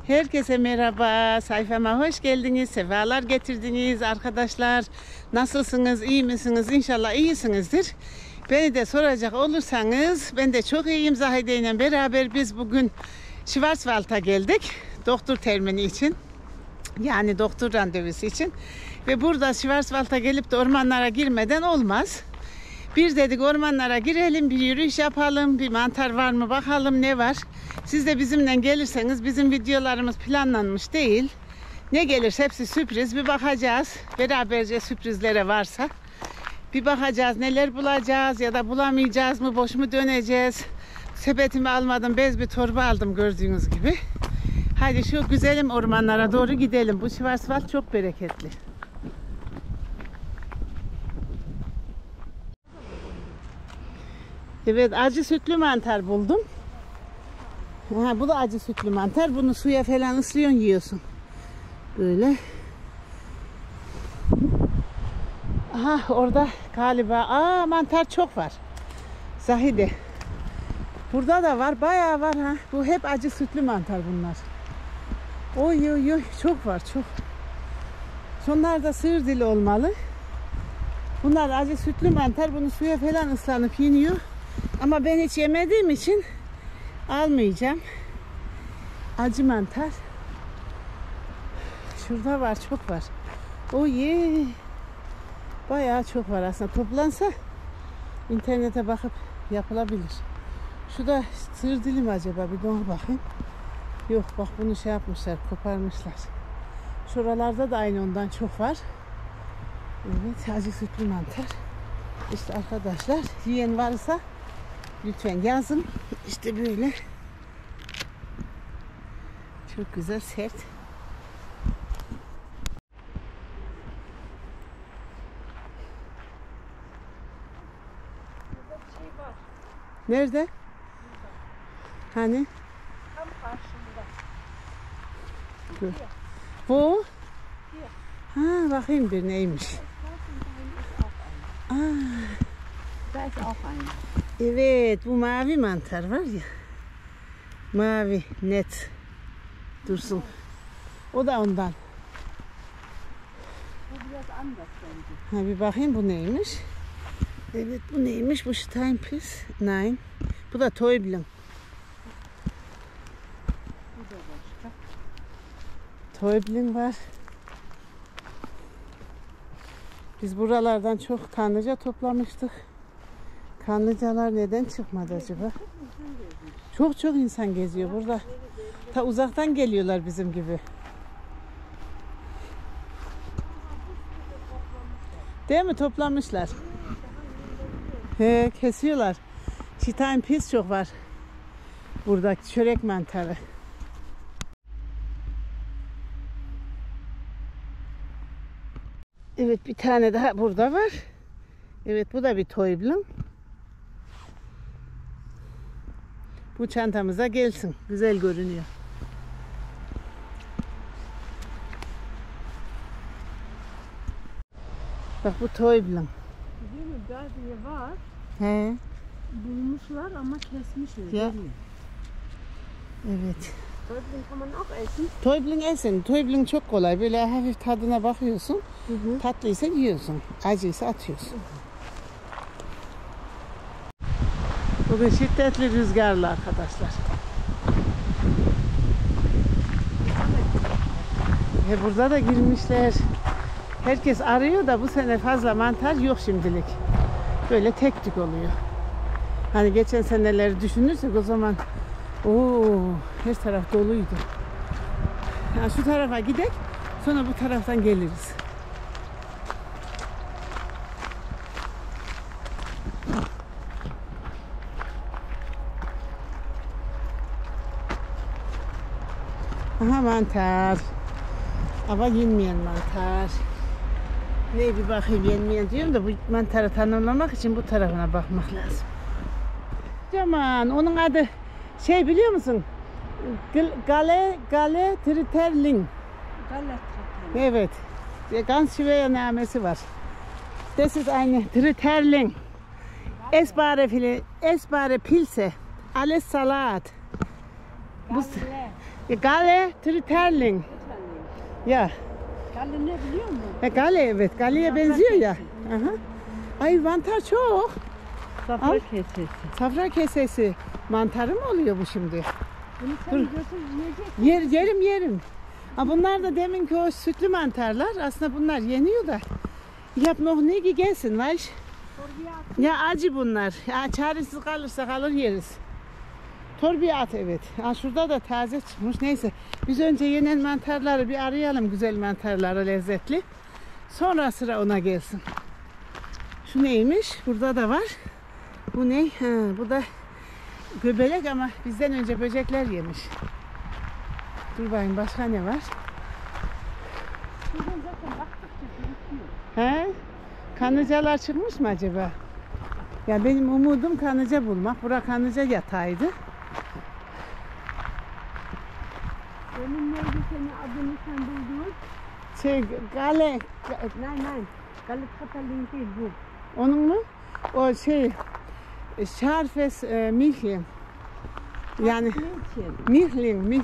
Herkese merhaba, sayfama hoş geldiniz, sefalar getirdiniz arkadaşlar. Nasılsınız, iyi misiniz? İnşallah iyisinizdir. Beni de soracak olursanız ben de çok iyiyim. Zahide ile beraber biz bugün Schwarzwald'a geldik. Doktor termini için. Yani doktor randevusu için. Ve burada Schwarzwald'a gelip de ormanlara girmeden olmaz. Bir dedik ormanlara girelim, bir yürüyüş yapalım, bir mantar var mı bakalım ne var. Siz de bizimle gelirseniz bizim videolarımız planlanmış değil. Ne gelirse hepsi sürpriz, bir bakacağız. Beraberce sürprizlere varsa. Bir bakacağız neler bulacağız ya da bulamayacağız mı, boş mu döneceğiz. Sepetimi almadım, bez bir torba aldım gördüğünüz gibi. Hadi şu güzelim ormanlara doğru gidelim. Bu Schwarzwald çok bereketli. Evet, acı sütlü mantar buldum. Ha, bu da acı sütlü mantar. Bunu suya falan ıslıyorsun, yiyorsun. Böyle. Aha, orada galiba. Mantar çok var. Zahide. Burada da var, bayağı var ha. Bu hep acı sütlü mantar bunlar. Oy oy oy, çok var, çok. Şunlar da sığır dili olmalı. Bunlar acı sütlü mantar. Bunu suya falan ıslanıp yeniyor. Ama ben hiç yemediğim için almayacağım. Acı mantar. Şurada var, çok var. Oy, bayağı çok var aslında. Toplansa internete bakıp yapılabilir. Şu da sığır dili mi acaba? Bir de ona bakayım. Yok bak, bunu şey yapmışlar, koparmışlar. Şuralarda da aynı ondan çok var. Evet, acı sütlü mantar. İşte arkadaşlar, yiyen varsa lütfen yazın. İşte böyle. Çok güzel, sert. Burada bir şey var. Nerede? Hani? Tam karşımda. Dur. Bu? Ha, bakayım bir neymiş. Da ist auch ein. Evet, bu mavi mantar var ya. Mavi, net. Dursun. O da ondan. Bu biraz anders bence. Ha, bir bakayım bu neymiş. Evet, bu neymiş? Bu Steinpilz. Nein. Bu da Täubling. Bu da başka. Täubling var. Biz buralardan çok kanlıca toplamıştık. Kanlıcalar neden çıkmadı acaba? Çok insan geziyor burada. Ta uzaktan geliyorlar bizim gibi. Değil mi? Toplamışlar. He, kesiyorlar. Steinpilz çok var. Burada çörek mantarı. Evet, bir tane daha burada var. Evet, bu da bir Täubling. Bu çantamıza gelsin. Güzel görünüyor. Bak bu Täubling. Değil mi? Belki var. He. Bulmuşlar ama kesmişler. Ya. Evet. Täubling kann man auch essen. Täubling esin. Täubling çok kolay. Böyle hafif tadına bakıyorsun. Tatlıysa yiyorsun. Acıysa atıyorsun. Bugün şiddetli rüzgarlı arkadaşlar. Ve burada da girmişler. Herkes arıyor da bu sene fazla mantar yok şimdilik. Böyle tek tük oluyor. Hani geçen seneleri düşünürsek o zaman her taraf doluydu. Yani şu tarafa gidek, sonra bu taraftan geliriz. Aha, mantar. Ama yenmeyen mantar. Ne bir bakayım, yenmeyen diyorum da bu mantarı tanımlamak için bu tarafına bakmak lazım. Aman, onun adı şey biliyor musun? Galetritterling. Evet. Ganz schwer namesi var. Das ist eine Tritterling. Essbare Pilze. Alles Salat. Gale Triterling. Ya. Galle ne biliyor musun? Gale evet. Gale'ye benziyor ya. Aha. Ay mantar çok. Safra Al. kesesi. Safra kesesi. Mantarı mı oluyor bu şimdi? Bunu sen götür yiyecek. Yerim. Ha, bunlar da deminki o sütlü mantarlar. Aslında bunlar yeniyor da. Yap noh ne ki gelsin var. Ya acı bunlar. Ya çaresiz kalırsa kalır yeriz. Torbaya at evet. Ha, şurada da taze çıkmış. Neyse biz önce yenen mantarları bir arayalım. Güzel mantarları lezzetli. Sonra sıra ona gelsin. Şu neymiş? Burada da var. Bu ne? Ha, bu da göbelek ama bizden önce böcekler yemiş. Dur bakayım başka ne var? Buradan zaten baktıkça gözüküyor. He? Kanıcalar çıkmış mı acaba? Ya benim umudum kanıca bulmak. Bura kanıca yatağıydı. Benim neydi senin adını sen buldun? Gale. Nein. Galle Katalin değil bu. Onun mu? O Scharfes Milchling. Yani Milchling,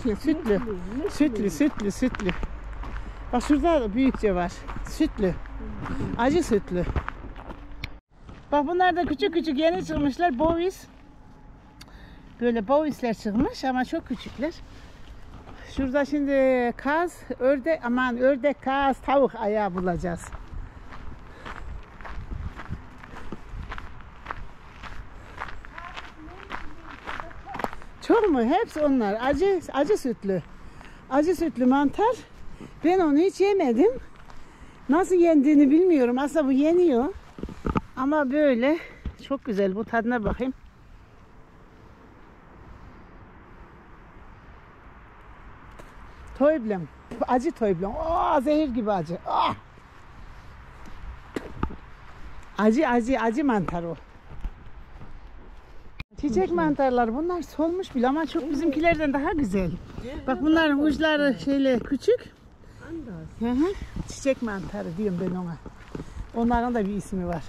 sütlü. Bak şurada da büyükçe var. Sütlü. Acı sütlü. Bak bunlar da küçük yeni çıkmışlar. Bovis. Böyle bovisler çıkmış ama çok küçükler. Şurada şimdi kaz, ördek, kaz, tavuk ayağı bulacağız. Çok mu? Hepsi onlar. Acı sütlü. Acı sütlü mantar. Ben onu hiç yemedim. Nasıl yendiğini bilmiyorum. Aslında bu yeniyor. Ama böyle çok güzel. Bu tadına bakayım. Toyblem. Acı toyblem. Aa, zehir gibi acı. Aa. Acı mantar o. Çiçek mantarlar bunlar solmuş bile ama çok bizimkilerden daha güzel. Bak bunların uçları şeyle küçük. Hı hı. Çiçek mantarı diyorum ben ona. Onların da bir ismi var.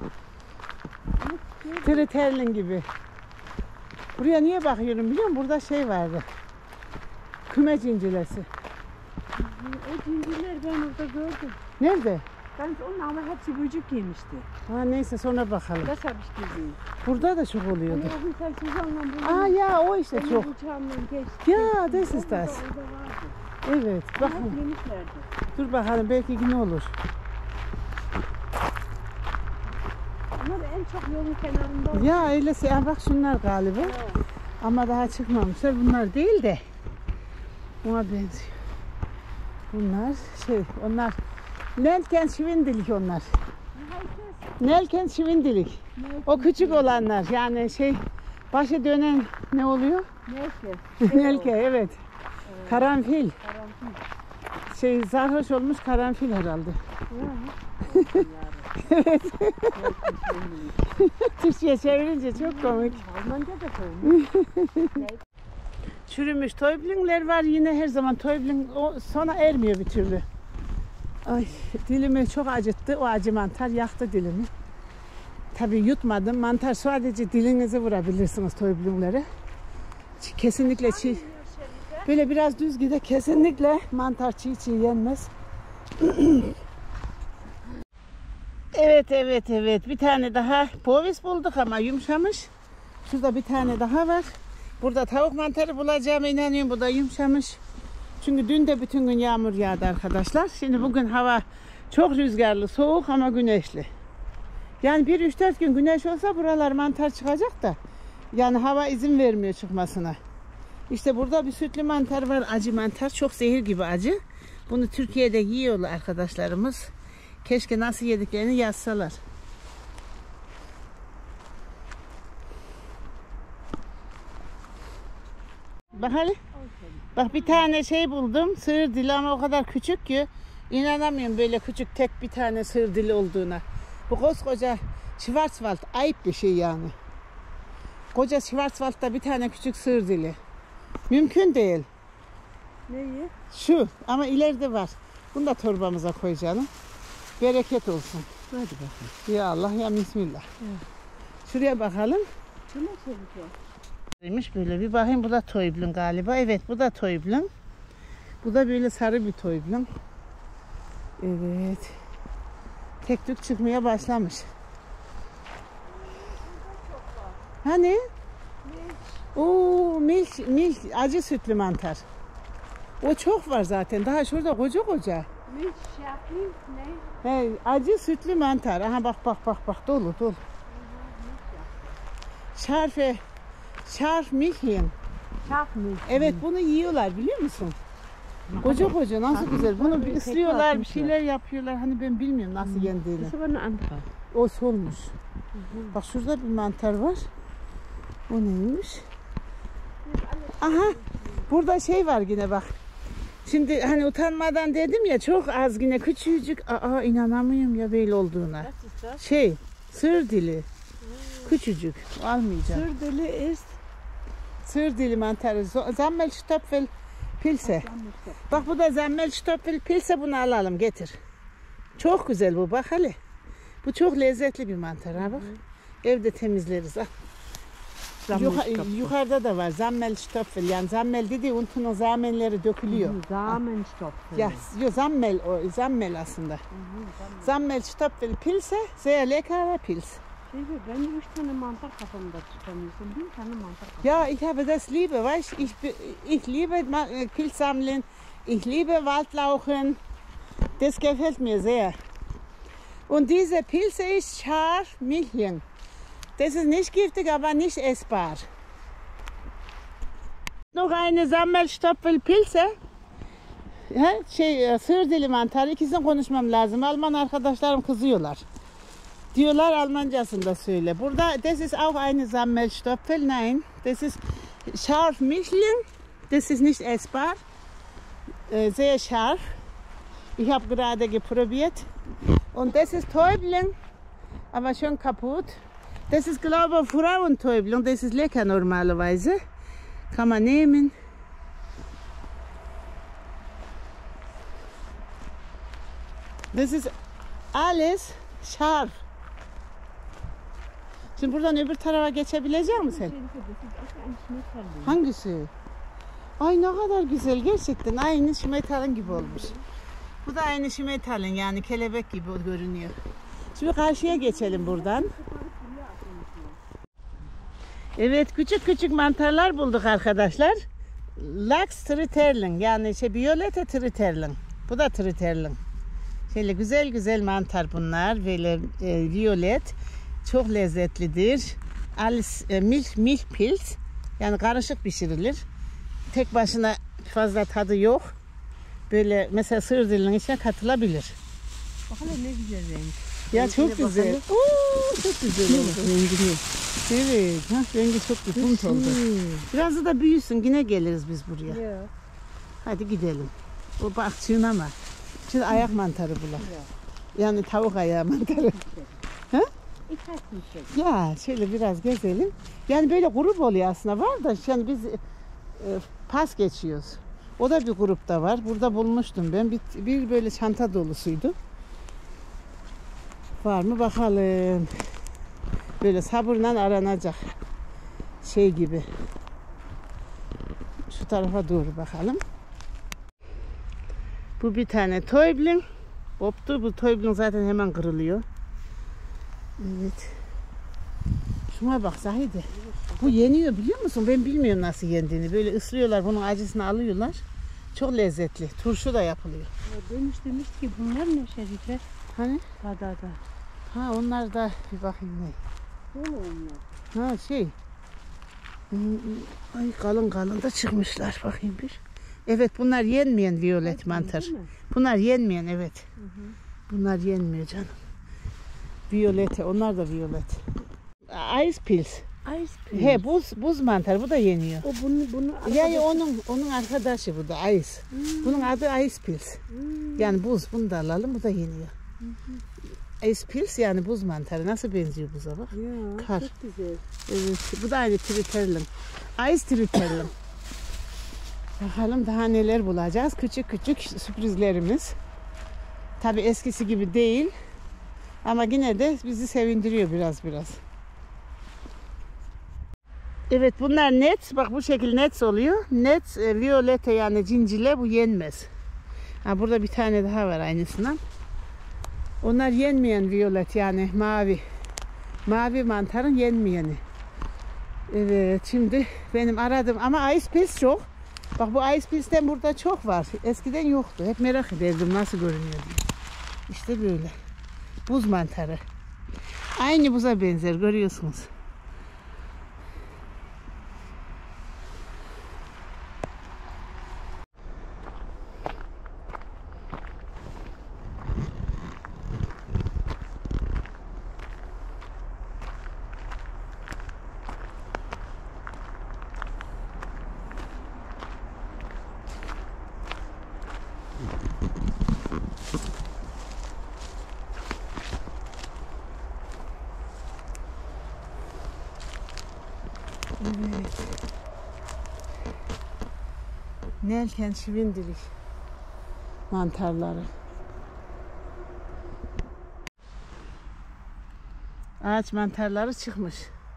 Triterling gibi. Buraya niye bakıyorum biliyor musun? Burada şey vardı. Küme cincilesi. O cincirler ben orada gördüm. Nerede? Ben onun ama hepsi böcek yemişti. Ha neyse sonra bakalım. Das habe ich gesehen. Burada da çok oluyordu. Hani o gün sen Suzan'la buldun. Aa ya o işte Benim çok. bıçağımla geçti. Ya this is Orada das. vardı. Evet Hep bakın. yemişlerdi. Dur bakalım belki ne olur. Onlar en çok yolun kenarında. Ya öyleyse ya bak şunlar galiba. Evet. Ama daha çıkmamışlar. Bunlar değil de. Ona benziyor. Bunlar onlar Nelken Schwindelik onlar. Nelken Schwindelik. O küçük olanlar yani başa dönen ne oluyor? Neyse. Nelke evet. Karanfil. Sarhoş olmuş karanfil herhalde. Evet. Türkçe'ye çevirince çok komik. Almanca da koymuş. Çürümüş toyblingler var yine her zaman toybling sona ermiyor bir türlü. Ay dilimi çok acıttı. O acı mantar yaktı dilimi. Tabii yutmadım. Mantar sadece dilinizi vurabilirsiniz toyblinglere. Kesinlikle çiğ. Böyle biraz düz gide kesinlikle mantar çiğ yenmez. Evet. Bir tane daha bovis bulduk ama yumuşamış. Şurada bir tane daha var. Burada tavuk mantarı bulacağıma inanıyorum. Bu da yumuşamış. Çünkü dün de bütün gün yağmur yağdı arkadaşlar. Şimdi bugün hava çok rüzgarlı, soğuk ama güneşli. Yani 1-3-4 gün güneş olsa buralar mantar çıkacak da. Yani hava izin vermiyor çıkmasına. İşte burada bir sütlü mantar var. Acı mantar. Çok zehir gibi acı. Bunu Türkiye'de yiyorlar arkadaşlarımız. Keşke nasıl yediklerini yazsalar. Bak hele. Bak bir tane buldum. Sığır dili ama o kadar küçük ki inanamıyorum böyle küçük tek bir tane sığır dili olduğuna. Bu koskoca Schwarzwald ayıp bir şey yani. Koca Schwarzwald'da bir tane küçük sığır dili. Mümkün değil. Neyi? Şu ama ileride var. Bunu da torbamıza koyacağım. Bereket olsun. Hadi bakalım. Ya Allah ya Bismillah. Evet. Şuraya bakalım. Bu ne çelik o? Böyle bir bakayım, bu da Toyblün galiba. Evet, bu da Toyblün. Bu da böyle sarı bir Toyblün. Evet. Tek tük çıkmaya başlamış. Hani? Oo, milk, acı sütlü mantar. O çok var zaten. Daha şurada koca koca. Milch, Schärfli, ne? He, acı sütlü mantar. Aha bak dolu. Şarf Milchien. Schärfmilch. Evet, bunu yiyorlar biliyor musun? Koca nasıl güzel. Bunu bir ıslıyorlar, bir şeyler yapıyorlar. Hani ben bilmiyorum nasıl yendiğini. Das ist aber eine andere. O solmuş. Bak şurada bir mantar var. O neymiş? Aha, burada şey var yine bak. Şimdi hani utanmadan dedim ya, çok az yine küçücük. Aa, inanamıyorum ya böyle olduğuna. Was ist das? Şey, sığır dili. Küçücük. Almayacağım. Sürdeli ist. Sığır dili mantarı. Zammelstopfel Pilse. Bak bu da Zammelstopfel Pilse, bunu alalım getir. Çok güzel bu, bak hele. Bu çok lezzetli bir mantar ha bak. Evde temizleriz. Yukarıda da var Zammelstopfel. Yani zammel dedi, untunun zamenleri dökülüyor. Samenstopfen. Ya, zammel aslında. Zammelstopfel Pilse, sehr leckerer Pils. Ben 3 tane mantar kafamda tutamıyorsun. 1 tane mantar kafamda. Ja, ich habe das liebe, weißt du, ich liebe Pilz sammeln, ich liebe Waldlauchen, das gefällt mir sehr. Und diese Pilze ist scharf Milchien. Das ist nicht giftig, aber nicht essbar. Noch eine Sammelstopfel Pilze. Sığır dili mantarı, ikisini konuşmam lazım. Alman arkadaşlarım kızıyorlar. Diyorlar Almancasında söyle. Burada, das ist auch eine Sammelstopfel. Nein, das ist scharf Milchien. Das ist nicht essbar. Sehr scharf. Ich habe gerade geprobiert. Und das ist Toiblin, aber schon kaputt. Das ist, glaube ich, Frauentoiblin. Das ist lecker normalerweise. Kann man nehmen. Das ist alles scharf. Şimdi buradan öbür tarafa geçebilecek misin? Hangisi? Ay ne kadar güzel, gerçekten aynı Schmetterling gibi olmuş. Bu da aynı Schmetterling, yani kelebek gibi görünüyor. Şimdi karşıya geçelim buradan. Evet, küçük mantarlar bulduk arkadaşlar. Lachs Tritterling, yani Violette Tritterling. Bu da Tritterling. Şöyle güzel mantar bunlar, böyle violet. Çok lezzetlidir. Alles Milchpilz. Yani karışık pişirilir. Tek başına fazla tadı yok. Böyle mesela sığır dilinin içine katılabilir. Bakalım ne güzel renk. Ya çok güzel. Oo, çok güzel oldu. Evet, rengi çok güzel oldu. Biraz da büyüsün, yine geliriz biz buraya. Ya. Hadi gidelim. O bak çiğneme. Şimdi ayak mantarı bulak. Yani tavuk ayağı mantarı. Ha? Ya şöyle biraz gezelim. Yani böyle grup oluyor aslında, var da yani biz pas geçiyoruz. O da bir grupta var. Burada bulmuştum ben. Bir böyle çanta dolusuydu. Var mı bakalım. Böyle sabırla aranacak. Şey gibi. Şu tarafa doğru bakalım. Bu bir tane Toiblin. Koptu. Bu Toiblin zaten hemen kırılıyor. Evet. Şuna bak Zahide. Bu yeniyor biliyor musun? Ben bilmiyorum nasıl yendiğini. Böyle ıslıyorlar, bunun acısını alıyorlar. Çok lezzetli. Turşu da yapılıyor. Ya dönüş demiş ki bunlar ne Şerife? Hani? Da. Ha, onlar da bir bakayım ne. O onlar. Ha şey. Ay kalın da çıkmışlar, bakayım bir. Evet, bunlar yenmeyen violet mantar. Bunlar yenmeyen, evet. Bunlar yenmiyor canım. Violete, onlar da violet. Ice Pilz. He, buz mantar, bu da yeniyor. O bunu Yani onun arkadaşı bu da Ice. Bunun adı Ice Pilz. Yani buz, bunu da alalım, bu da yeniyor. Ice Pilz yani buz mantarı. Nasıl benziyor buza bak. Ya, kar. çok güzel. Evet, bu da aynı Tritterling. Ice Tritterling. Bakalım daha neler bulacağız. Küçük sürprizlerimiz. Tabii eskisi gibi değil. Ama yine de bizi sevindiriyor biraz. Evet bunlar net. Bak bu şekil net oluyor. Net violeta yani cincile bu yenmez. Ha, burada bir tane daha var aynısından. Onlar yenmeyen violet yani mavi. Mavi mantarın yenmeyeni. Evet şimdi benim aradığım ama ice pills çok. Bak bu ice pills'ten burada çok var. Eskiden yoktu. Hep merak ederdim nasıl görünüyor diye. İşte böyle. Buz mantarı. Aynı buza benzer görüyorsunuz. Evet. Nelken şivindilik mantarları. Ağaç mantarları çıkmış.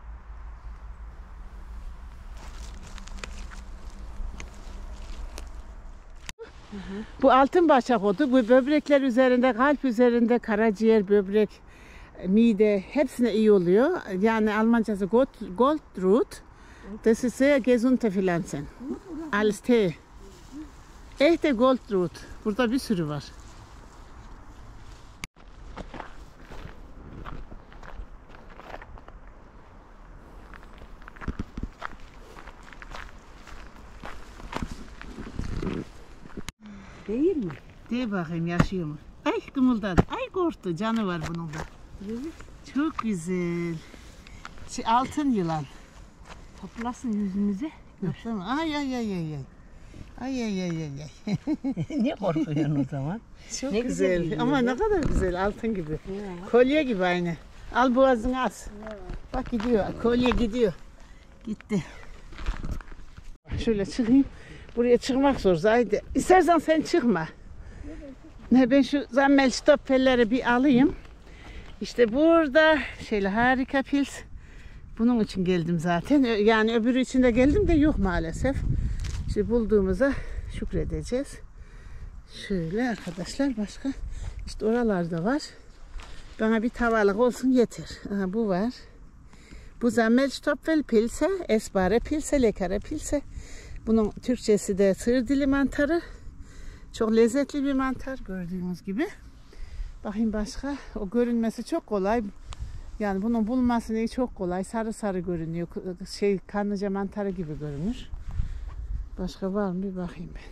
Bu altın başak otu. Bu böbrekler üzerinde, kalp üzerinde, karaciğer, böbrek, mide hepsine iyi oluyor. Yani Almancası Goldroot. Das ist sehr gesunde Pflanzen. Als Tee. Echte Goldroot. Burada bir sürü var. Değil mi? De bakayım yaşıyor mu? Ay kımıldadı. Ay korktu. Canı var bunun da. Çok güzel. Altın yılan. Toplasın yüzümüze. Tamam. Ay ay ay ay ay. Ay ay ay ay ay. Niye korkuyorsun o zaman? Çok Ne güzel. güzel Ama ne kadar güzel altın gibi. Kolye gibi aynı. Al boğazını as. Bak gidiyor. Kolye gidiyor. Gitti. Şöyle çıkayım. Buraya çıkmak zor Zahide. İstersen sen çıkma. Ne ben şu zammel stopperleri bir alayım. İşte burada şöyle harika pils. Bunun için geldim zaten. Yani öbürü için de geldim de yok maalesef. İşte bulduğumuza şükredeceğiz. Şöyle arkadaşlar başka. İşte oralarda var. Bana bir tavalık olsun yeter. Aha, bu var. Bu Sammelstopfel Pilze, Esbare Pilze, Lekere Pilze. Bunun Türkçesi de sığır dili mantarı. Çok lezzetli bir mantar gördüğünüz gibi. Bakayım başka. O görünmesi çok kolay. Yani bunun bulması çok kolay. Sarı sarı görünüyor. Kanlıca mantarı gibi görünür. Başka var mı bir bakayım ben.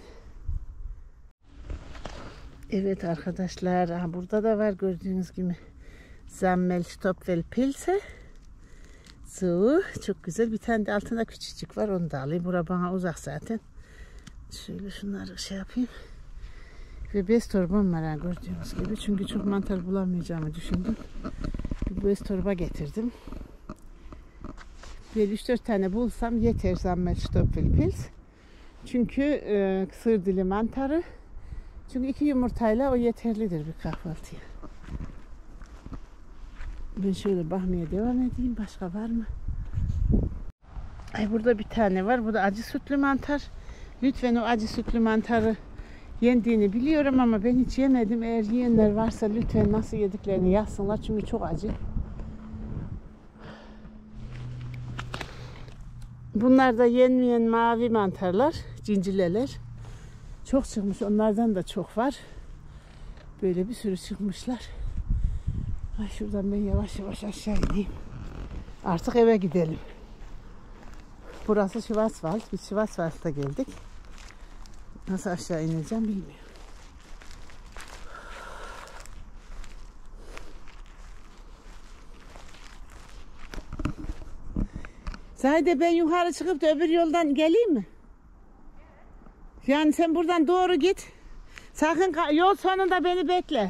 Evet arkadaşlar. Aha, burada da var gördüğünüz gibi. Sammelstopfel Pilze. So, çok güzel. Bir tane de altında küçücük var. Onu da alayım. Bura bana uzak zaten. Şöyle şunları şey yapayım. Ve bez torbam var gördüğünüz gibi. Çünkü çok mantar bulamayacağımı düşündüm. Bir bez torba getirdim. Bir 3-4 tane bulsam yeter Sammelstopfel Pilz. Çünkü sığır dili mantarı. Çünkü 2 yumurtayla o yeterlidir bir kahvaltıya. Ben şöyle bakmaya devam edeyim. Başka var mı? Ay burada bir tane var. Bu da acı sütlü mantar. Lütfen o acı sütlü mantarı yendiğini biliyorum ama ben hiç yemedim. Eğer yiyenler varsa lütfen nasıl yediklerini yazsınlar. Çünkü çok acı. Bunlar da yenmeyen mavi mantarlar. Cincileler. Çok çıkmış. Onlardan da çok var. Böyle bir sürü çıkmışlar. Ay şuradan ben yavaş yavaş aşağı ineyim. Artık eve gidelim. Burası Schwarzwald. Biz Schwarzwald'a geldik. Nasıl aşağı ineceğim bilmiyorum. Zahide ben yukarı çıkıp da öbür yoldan geleyim mi? Yani sen buradan doğru git. Sakın yol sonunda beni bekle.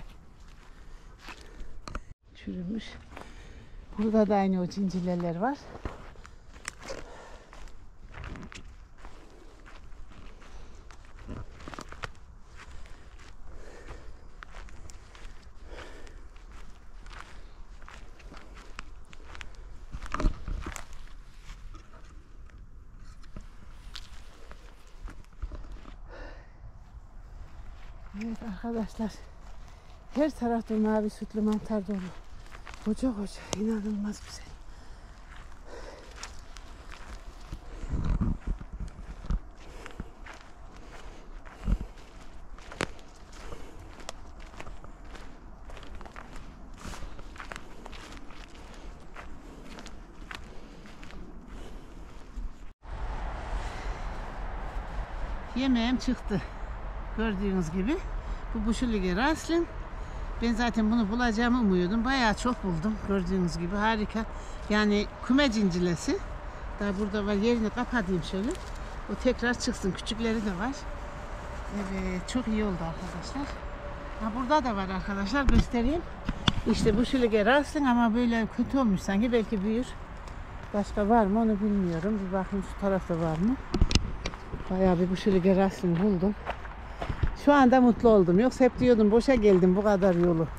Çürümüş. Burada da aynı o cincileler var. Evet arkadaşlar. Her tarafta mavi sütlü mantar dolu. Koca koca, inanılmaz güzel. Yemeğim çıktı. Gördüğünüz gibi. Bu Buschelliger Riesling. Ben zaten bunu bulacağımı umuyordum. Bayağı çok buldum. Gördüğünüz gibi harika. Yani küme cincilesi. Daha burada var. Yerini kapatayım şöyle. O tekrar çıksın. Küçükleri de var. Evet. Çok iyi oldu arkadaşlar. Ha, burada da var arkadaşlar. Göstereyim. İşte Buschelliger Riesling ama böyle kötü olmuş sanki. Belki büyür. Başka var mı onu bilmiyorum. Bir bakın şu tarafta var mı? Bayağı bir Buschelliger Riesling buldum. Şu anda mutlu oldum. Yoksa hep diyordum boşa geldim bu kadar yolu.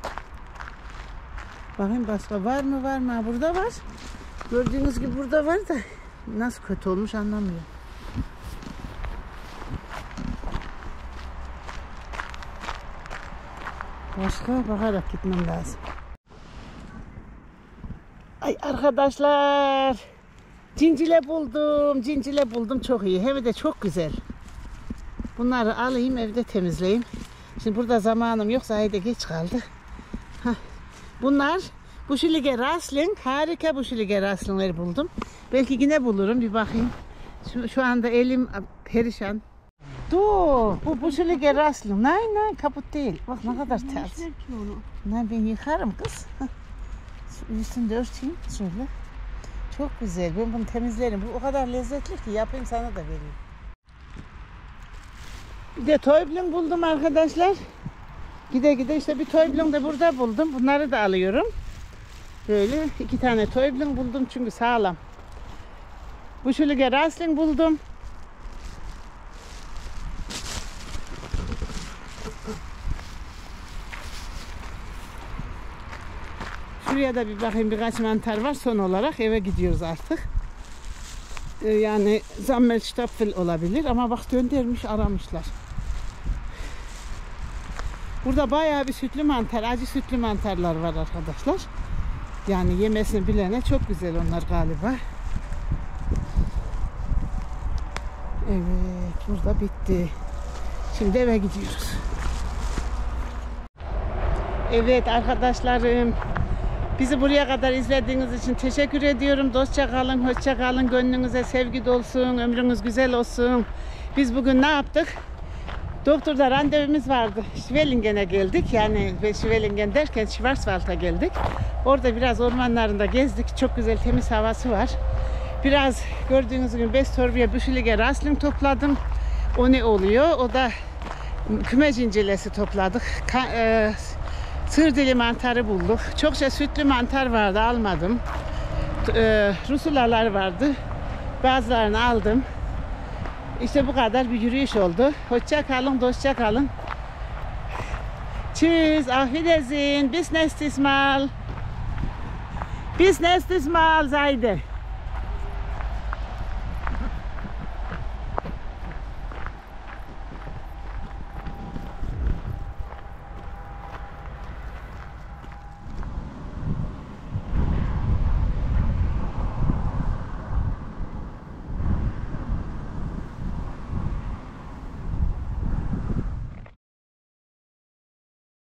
Bakayım başka var mı? Var mı? Burada var. Gördüğünüz gibi burada var da nasıl kötü olmuş anlamıyorum. Başka bakarak gitmem lazım. Ay arkadaşlar. Cincile buldum. Cincile buldum. Çok iyi. Hem de çok güzel. Bunları alayım evde temizleyeyim. Şimdi burada zamanım yoksa haydi geç kaldı. Bunlar Buschelliger Riesling. Harika Buschelliger Riesling'leri buldum. Belki yine bulurum. Bir bakayım. Şu anda elim perişan. Dur. Bu Buschelliger Riesling. Nein kaput değil. Bak ne kadar ters. Nein ben yıkarım kız. Üstünü örteyim. Şöyle. Çok güzel. Ben bunu temizlerim. Bu o kadar lezzetli ki yapayım sana da vereyim. Bir de Täubling buldum arkadaşlar. Gide işte bir Täubling de burada buldum. Bunları da alıyorum. Böyle 2 tane Täubling buldum çünkü sağlam. Buschelliger Riesling buldum. Şuraya da bir bakayım birkaç mantar var. Son olarak eve gidiyoruz artık. Yani Sammelstapfel olabilir ama bak göndermiş aramışlar. Burada bayağı bir sütlü mantar, acı sütlü mantarlar var arkadaşlar. Yani yemesini bilene çok güzel onlar galiba. Evet, burada bitti. Şimdi eve gidiyoruz. Evet arkadaşlarım. Bizi buraya kadar izlediğiniz için teşekkür ediyorum. Dostça kalın, hoşça kalın. Gönlünüze sevgi dolsun, ömrünüz güzel olsun. Biz bugün ne yaptık? Doktorda randevumuz vardı. Schwellingen'e geldik. Yani Schwellingen derken Schwarzwald'a geldik. Orada biraz ormanlarında gezdik. Çok güzel temiz havası var. Biraz gördüğünüz gibi 5 torbaya Buschelliger Riesling topladım. O ne oluyor? O da küme cincilesi topladık. Sığır dili mantarı bulduk. Çokça sütlü mantar vardı, almadım. Rusulalar vardı. Bazılarını aldım. İşte bu kadar bir yürüyüş oldu. Hoşça kalın, dostça kalın. Tschüss, auf Wiedersehen, bis nächstes Mal. Bis nächstes Mal, Seide.